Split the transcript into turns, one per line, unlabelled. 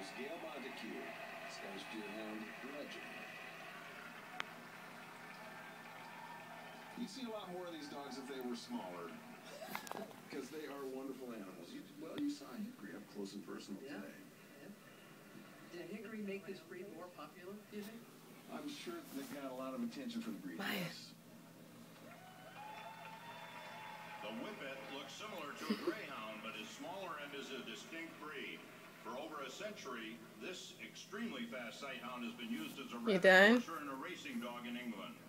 Scottish Deerhound legend. You'd see a lot more of these dogs if they were smaller, because they are wonderful animals. Well, you saw Hickory up close and personal today.
Yeah. Did Hickory make this breed more popular, do you think?
I'm sure they got a lot of attention for the breed. Yes.
The Whippet looks similar to a greyhound, but is smaller and is a distinct breed. For over a century, this extremely fast sighthound has been used as a rapid pusher and a racing dog in England.